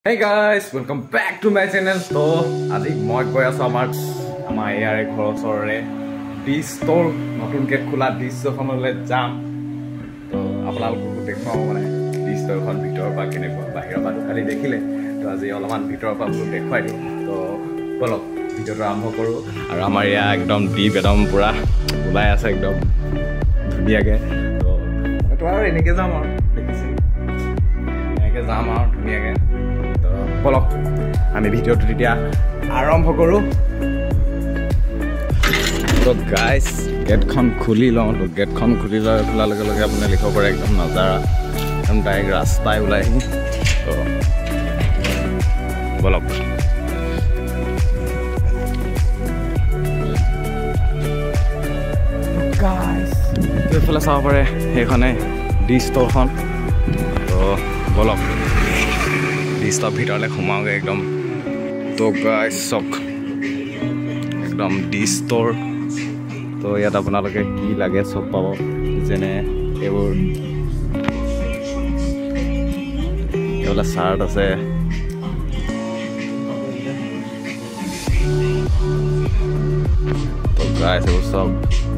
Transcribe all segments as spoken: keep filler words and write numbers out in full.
Hey guys, welcome back to my channel. So, আজি মই গৈ আছো আমাৰ আমাৰ ইয়াৰে ঘৰৰ ওচৰৰে Dstore নতুনকৈ খোলা Dstoreখনলৈ যাম। তো আপোনালোকক দেখুৱাম মানে Dstoreখন ভিতৰৰ পৰা কেনেকুৱা বাহিৰৰ পৰা খালি দেখিলে তো আজি অলপমান ভিতৰৰ পৰা আপোনালোকক দেখুৱাই দিওঁ। তো বলক ভিডিঅ'টো আৰম্ভ কৰোঁ আৰু আমাৰ ইয়াৰ একদম ডিপ একদম পুৰা ওলাই আছে একদম ধুনীয়াকৈ। তো তো আৰু এনেকৈ যাম আৰু দেখিছে এনেকৈ যাম আৰু ধুনীয়াকৈ। বলক আমি ভিডিঅ'টো তেতিয়া আৰম্ভ কৰোঁ। তো গাইজ গেটখন খুলি লওঁ। তো গেটখন খুলি লৈ খোলাৰ লগে লগে আপুনি লিখিব পাৰে একদম নাজাৰা একদম ডাইৰেক্ট ৰাস্তাই ওলাই আহি। তো বলক গাইজ এইফালে চাব পাৰে সেইখনে Dstoreখন। তো বলক Dstore ভিতৰলৈ সোমাওঁগৈ একদম। তো গাইজ চক একদম Dstore। তো ইয়াত আপোনালোকে কি লাগে চব পাব, যেনে এইবোৰ এইবিলাক চাৰ্ট আছে, তো গাইজ এইবোৰ চব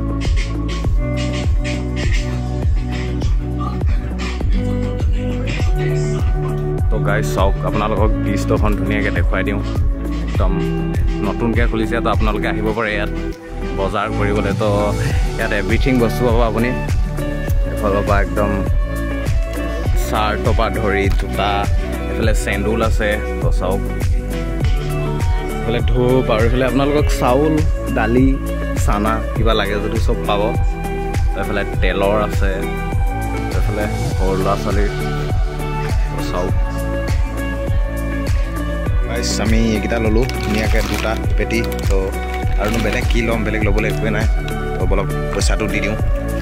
তো গাইজ চাওক আপোনালোকক Dstoreখন ধুনীয়াকৈ দেখুৱাই দিওঁ। একদম নতুনকৈ খুলিছে, তো আপোনালোকে আহিব পাৰে ইয়াত বজাৰ কৰিবলৈ। তো ইয়াত এভৰিথিং বস্তু পাব আপুনি এফালৰ পৰা একদম চাৰ্টৰ পৰা ধৰি জোতা, এইফালে চেণ্ডুল আছে। তো চাওক এইফালে ধূপ আৰু এইফালে আপোনালোকক চাউল দালি চানা কিবা লাগে যদি চব পাব। এইফালে তেলৰ আছে, এইফালে সৰু ল'ৰা ছোৱালীৰ চাওক। আমি এইকেইটা ল'লোঁ ধুনীয়াকৈ দুটা পেটি। তো আৰু বেলেগ কি ল'ম, বেলেগ ল'বলৈ একোৱেই নাই। তো বলক পইচাটো দি দিওঁ।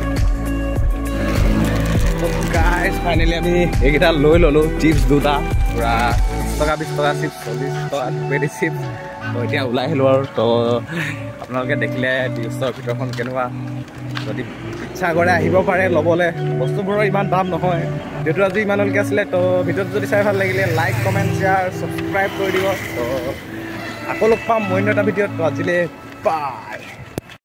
গাইজ ফাইনেলি আমি এইকেইটা লৈ ল'লোঁ চিপছ দুটা, পূৰা বিছ টকা বিছ টকা চিপছ চল্লিছ টকা পেটি চিপছ। তো এতিয়া ওলাই আহিলোঁ আৰু। তো আপোনালোকে দেখিলে Dstore ভিতৰখন কেনেকুৱা, যদি ইচ্ছা কৰে আহিব পাৰে ল'বলৈ। বস্তুবোৰৰ ইমান দাম নহয়। ভিডিঅ'টো আজি ইমানলৈকে আছিলে। তো ভিডিঅ'টো যদি চাই ভাল লাগিলে লাইক কমেণ্ট শ্বেয়াৰ ছাবস্ক্ৰাইব কৰি দিব। তো আকৌ লগ পাম অন্য এটা ভিডিঅ'ত। তো আজিলৈ বাই।